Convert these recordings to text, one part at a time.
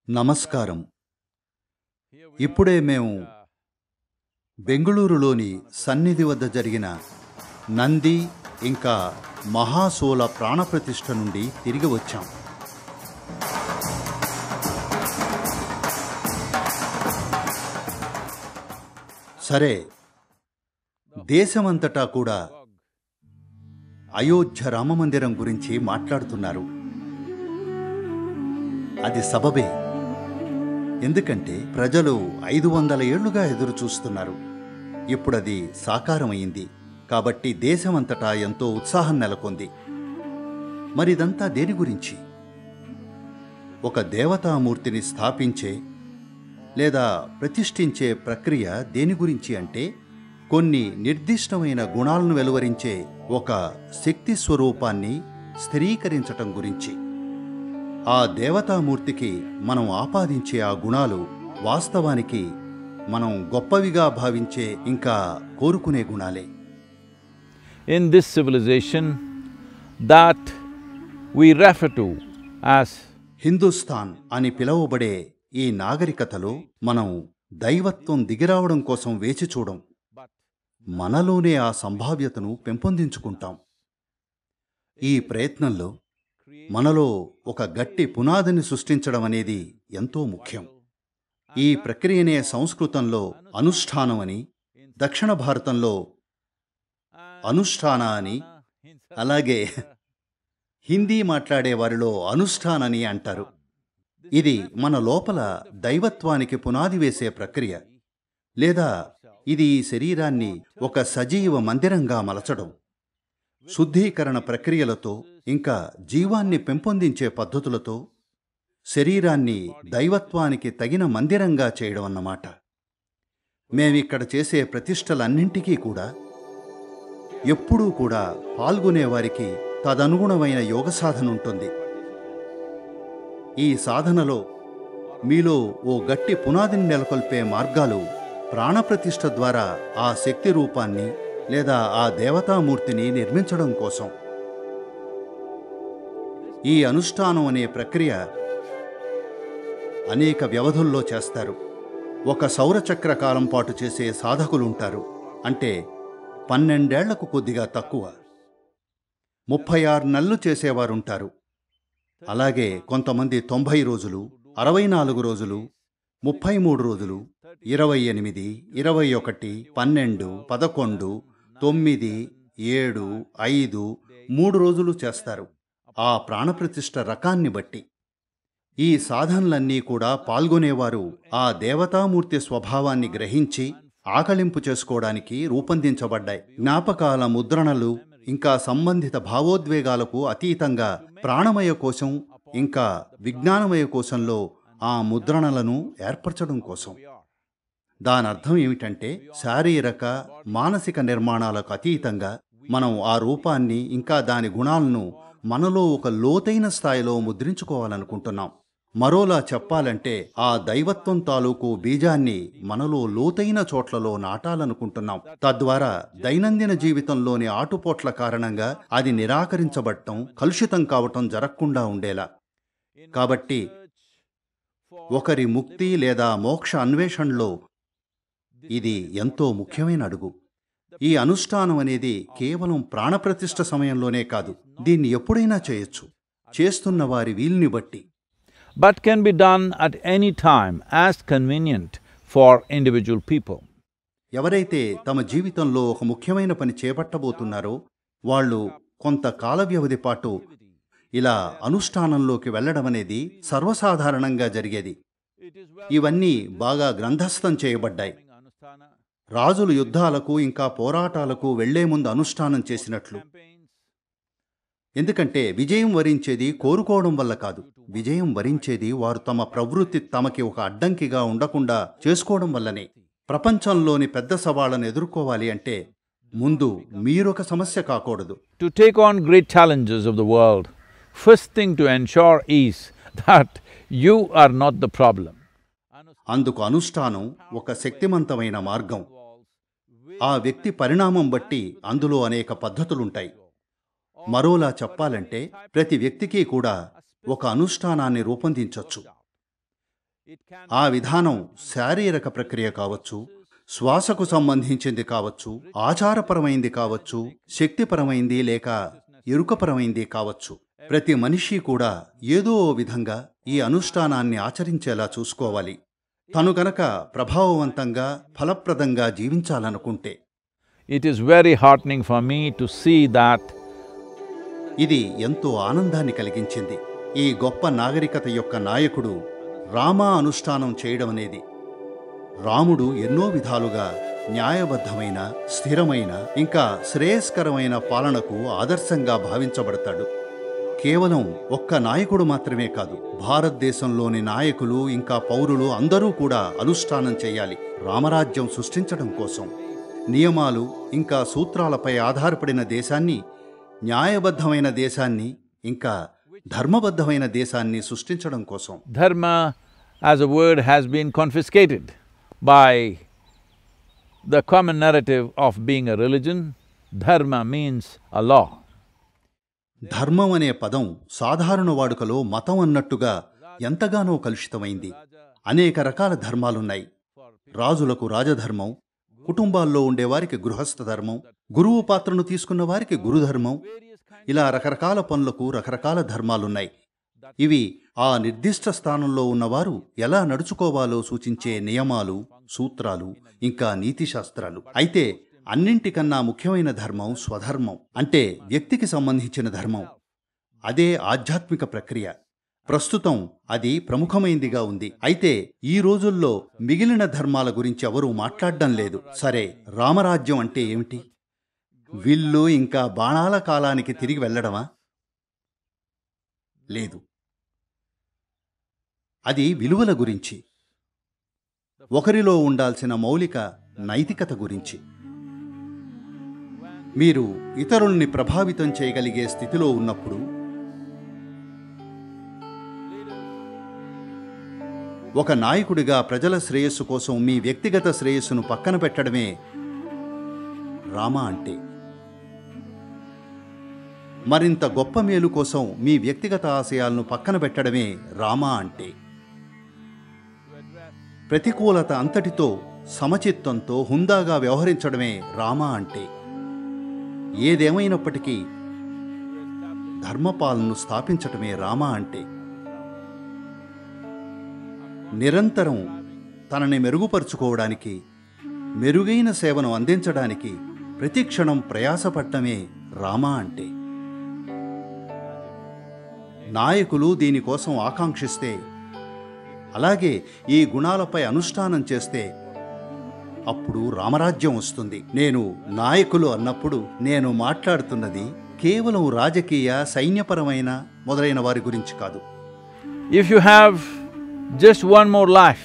నమస్కారం. ఇప్పుడే మేము బెంగుళూరులోని సన్నిధి వద్ద జరిగిన నంది ఇంకా మహాసోల ప్రాణప్రతిష్ఠ నుండి తిరిగి వచ్చాం. సరే, దేశమంతటా కూడా అయోధ్య రామమందిరం గురించి మాట్లాడుతున్నారు. అది సబబే. ఎందుకంటే ప్రజలు 500 ఏళ్లుగా ఎదురు చూస్తున్నారు. ఇప్పుడది సాకారమైంది. కాబట్టి దేశమంతటా ఎంతో ఉత్సాహం నెలకొంది. మరిదంతా దేని గురించి? ఒక దేవతామూర్తిని స్థాపించే లేదా ప్రతిష్ఠించే ప్రక్రియ దేని గురించి అంటే, కొన్ని నిర్దిష్టమైన గుణాలను వెలువరించే ఒక శక్తి స్వరూపాన్ని స్థిరీకరించటం గురించి. ఆ దేవతామూర్తికి మనం ఆపాదించే ఆ గుణాలు వాస్తవానికి మనం గొప్పవిగా భావించే ఇంకా కోరుకునే గుణాలే. In this civilization that we refer to as Hindustan అని పిలువబడే ఈ నాగరికతలో మనం దైవత్వం దిగిరావడం కోసం వేచి చూడం. మనలోనే ఆ సంభావ్యతను పెంపొందించుకుంటాం. ఈ ప్రయత్నంలో మనలో ఒక గట్టి పునాదిని సృష్టించడం అనేది ఎంతో ముఖ్యం. ఈ ప్రక్రియనే సంస్కృతంలో అనుష్ఠానం అని, దక్షిణ భారతంలో అనుష్ఠాన అని, అలాగే హిందీ మాట్లాడే వారిలో అనుష్ఠానని అంటారు. ఇది మన లోపల దైవత్వానికి పునాది వేసే ప్రక్రియ, లేదా ఇది ఈ శరీరాన్ని ఒక సజీవ మందిరంగా మలచడం. శుద్ధీకరణ ప్రక్రియలతో ఇంకా జీవాన్ని పెంపొందించే పద్ధతులతో శరీరాన్ని దైవత్వానికి తగిన మందిరంగా చేయడం అన్నమాట. మేమిక్కడ చేసే ప్రతిష్టలన్నింటికీ కూడా ఎప్పుడూ కూడా పాల్గొనేవారికి తదనుగుణమైన యోగ సాధన ఉంటుంది. ఈ సాధనలో మీలో ఓ గట్టి పునాదిని నెలకొల్పే మార్గాలు ప్రాణప్రతిష్ఠ ద్వారా ఆ శక్తి రూపాన్ని లేదా ఆ దేవతామూర్తిని నిర్మించడం కోసం. ఈ అనుష్ఠానం అనే ప్రక్రియ అనేక వ్యవధుల్లో చేస్తారు. ఒక సౌరచక్ర కాలం పాటు చేసే సాధకులుంటారు. అంటే 12 ఏళ్లకు కొద్దిగా తక్కువ. 36 నెలలు చేసేవారుంటారు. అలాగే కొంతమంది 90 రోజులు, 64 రోజులు, 33 రోజులు, 28, 21, 12, 11, 9, 7, 5, 3 రోజులు చేస్తారు. ఆ ప్రాణప్రతిష్ఠ రకాన్ని బట్టి. ఈ సాధనలన్నీ కూడా పాల్గొనేవారు ఆ దేవతామూర్తి స్వభావాన్ని గ్రహించి ఆకళింపు చేసుకోవడానికి రూపొందించబడ్డాయి. జ్ఞాపకాల ముద్రణలు ఇంకా సంబంధిత భావోద్వేగాలకు అతీతంగా ప్రాణమయ కోశం ఇంకా విజ్ఞానమయ కోశంలో ఆ ముద్రణలను ఏర్పరచడం కోసం. దానర్థం ఏమిటంటే, శారీరక మానసిక నిర్మాణాలకు అతీతంగా మనం ఆ రూపాన్ని ఇంకా దాని గుణాలను మనలో ఒక లోతైన స్థాయిలో ముద్రించుకోవాలనుకుంటున్నాం. మరోలా చెప్పాలంటే, ఆ దైవత్వం తాలూకు బీజాన్ని మనలో లోతైన చోట్లలో నాటాలనుకుంటున్నాం. తద్వారా దైనందిన జీవితంలోని ఆటుపోట్ల కారణంగా అది నిరాకరించబడటం, కలుషితం కావటం జరగకుండా ఉండేలా. కాబట్టి ఒకరి ముక్తి లేదా మోక్ష అన్వేషణలో ఇది ఎంతో ముఖ్యమైన అడుగు. ఈ అనుష్ఠానం అనేది కేవలం ప్రాణప్రతిష్ఠ సమయంలోనే కాదు, దీన్ని ఎప్పుడైనా చేయొచ్చు, చేస్తున్న వారి వీలుని బట్టి. but can be done at any time as convenient for individual people. ఎవరైతే తమ జీవితంలో ఒక ముఖ్యమైన పని చేపట్టబోతున్నారో వాళ్ళు కొంత కాల వ్యవధి పాటు ఇలా అనుష్ఠానంలోకి వెళ్లడం అనేది సర్వసాధారణంగా జరిగేది. ఇవన్నీ బాగా గ్రంథస్థం చేయబడ్డాయి. రాజులు యుద్ధాలకు ఇంకా పోరాటాలకు వెళ్లే ముందు అనుష్ఠానం చేసినట్లు. ఎందుకంటే విజయం వరించేది కోరుకోవడం వల్ల కాదు, విజయం వరించేది వారు తమ ప్రవృత్తి తమకి ఒక అడ్డంకిగా ఉండకుండా చేసుకోవడం వల్లనే. ప్రపంచంలోని పెద్ద సవాళ్లను ఎదుర్కోవాలి అంటే ముందు మీరొక సమస్య కాకూడదు. To take on great challenges of the world, first thing to ensure is that you are not the problem. అందుకు అనుష్ఠానం ఒక శక్తిమంతమైన మార్గం. ఆ వ్యక్తి పరిణామం బట్టి అందులో అనేక పద్ధతులుంటాయి. మరోలా చెప్పాలంటే ప్రతి వ్యక్తికి కూడా ఒక అనుష్ఠానాన్ని రూపొందించొచ్చు. ఆ విధానం శారీరక ప్రక్రియ కావచ్చు, శ్వాసకు సంబంధించింది కావచ్చు, ఆచారపరమైంది కావచ్చు, శక్తిపరమైంది లేక ఎరుకపరమైంది కావచ్చు. ప్రతి మనిషి కూడా ఏదో ఓ విధంగా ఈ అనుష్ఠానాన్ని ఆచరించేలా చూసుకోవాలి, తను గనక ప్రభావవంతంగా ఫలప్రదంగా జీవించాలనుకుంటే. It is very heartening for me to see that ఇది ఎంతో ఆనందాన్ని కలిగించింది. ఈ గొప్ప నాగరికత యొక్క నాయకుడు రామా అనుష్ఠానం చేయడం అనేది. రాముడు ఎన్నో విధాలుగా న్యాయబద్ధమైన, స్థిరమైన, ఇంకా శ్రేయస్కరమైన పాలనకు ఆదర్శంగా భావించబడతాడు. కేవలం ఒక్క నాయకుడు మాత్రమే కాదు, భారతదేశంలోని నాయకులు ఇంకా పౌరులు అందరూ కూడా అనుష్ఠానం చేయాలి. రామరాజ్యం సృష్టించడం కోసం నియమాలు ఇంకా సూత్రాలపై ఆధారపడిన దేశాన్ని, న్యాయబద్ధమైన దేశాన్ని, ఇంకా ధర్మబద్ధమైన దేశాన్ని సృష్టించడం కోసం. dharma as a word has been confiscated by the common narrative of being a religion. Dharma means a law. ధర్మం అనే పదం సాధారణ వాడుకలో మతం అన్నట్టుగా ఎంతగానో కలుషితమైంది. అనేక రకాల ధర్మాలున్నాయి. రాజులకు రాజధర్మం, కుటుంబాల్లో ఉండేవారికి గృహస్థ ధర్మం, గురువు పాత్రను తీసుకున్న వారికి గురుధర్మం, ఇలా రకరకాల పనులకు రకరకాల ధర్మాలున్నాయి. ఇవి ఆ నిర్దిష్ట స్థానంలో ఉన్నవారు ఎలా నడుచుకోవాలో సూచించే నియమాలు, సూత్రాలు, ఇంకా నీతిశాస్త్రాలు. అయితే అన్నింటికన్నా ముఖ్యమైన ధర్మం స్వధర్మం, అంటే వ్యక్తికి సంబంధించిన ధర్మం. అదే ఆధ్యాత్మిక ప్రక్రియ. ప్రస్తుతం అది ప్రముఖమైందిగా ఉంది. అయితే ఈ రోజుల్లో మిగిలిన ధర్మాల గురించి ఎవరూ మాట్లాడడం లేదు. సరే, రామరాజ్యం అంటే ఏమిటి? విల్లు ఇంకా బాణాల కాలానికి తిరిగి వెళ్ళడమా? లేదు. అది విలువల గురించి, ఒకరిలో ఉండాల్సిన మౌలిక నైతికత గురించి. మీరు ఇతరుల్ని ప్రభావితం చేయగలిగే స్థితిలో ఉన్నప్పుడు, ఒక నాయకుడిగా ప్రజల శ్రేయస్సు కోసం మీ వ్యక్తిగత శ్రేయస్సును పక్కన పెట్టడమే రామ అంటే. మరింత గొప్ప మేలు కోసం మీ వ్యక్తిగత ఆశయాలను పక్కన పెట్టడమే రామ అంటే. ప్రతికూలత అంతటితో సమచిత్తంతో హుందాగా వ్యవహరించడమే రామ అంటే. ఏదేమైనప్పటికీ ధర్మపాలనను స్థాపించటమే రామ అంటే. నిరంతరం తనని మెరుగుపరుచుకోవడానికి, మెరుగైన సేవను అందించడానికి ప్రతిక్షణం ప్రయాసపడటమే రామ అంటే. నాయకులు దీనికోసం ఆకాంక్షిస్తే, అలాగే ఈ గుణాలపై అనుష్ఠానం చేస్తే అప్పుడు రామరాజ్యం వస్తుంది. నేను నాయకులు అన్నప్పుడు నేను మాట్లాడుతున్నది కేవలం రాజకీయ, సైన్యపరమైన మొదలైన వారి గురించి కాదు. If you have just one more life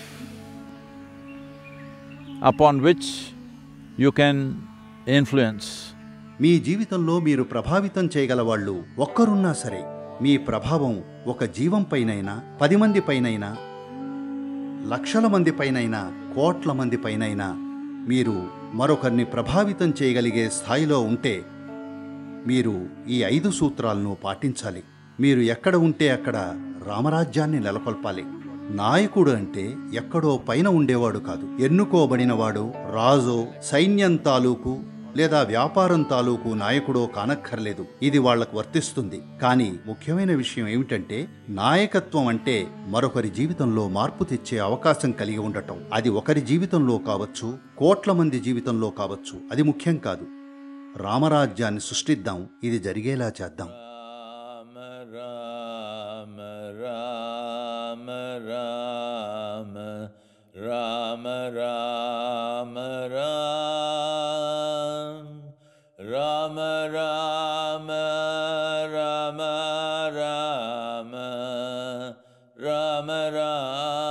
upon which you can influence, మీ జీవితంలో మీరు ప్రభావితం చేయగల వాళ్ళు ఒక్కరున్నా సరే, మీ ప్రభావం ఒక జీవం పైనైనా, 10 మంది పైనైనా, లక్షల మంది పైనైనా, కోట్ల మంది పైనైనా మీరు మరొకరిని ప్రభావితం చేయగలిగే స్థాయిలో ఉంటే మీరు ఈ 5 సూత్రాలను పాటించాలి. మీరు ఎక్కడ ఉంటే అక్కడ రామరాజ్యాన్ని నెలకొల్పాలి. నాయకుడు అంటే ఎక్కడో పైన ఉండేవాడు కాదు. ఎన్నుకోబడినవాడు రాజో, సైన్యం తాలూకు లేదా వ్యాపారం తాలూకు నాయకుడో కానక్కర్లేదు. ఇది వాళ్లకు వర్తిస్తుంది. కానీ ముఖ్యమైన విషయం ఏమిటంటే, నాయకత్వం అంటే మరొకరి జీవితంలో మార్పు తెచ్చే అవకాశం కలిగి ఉండటం. అది ఒకరి జీవితంలో కావచ్చు, కోట్ల మంది జీవితంలో కావచ్చు, అది ముఖ్యం కాదు. రామరాజ్యాన్ని సృష్టిద్దాం, ఇది జరిగేలా చేద్దాం. రామ రామ రామ రామ రామ రామ రామ రామ రామ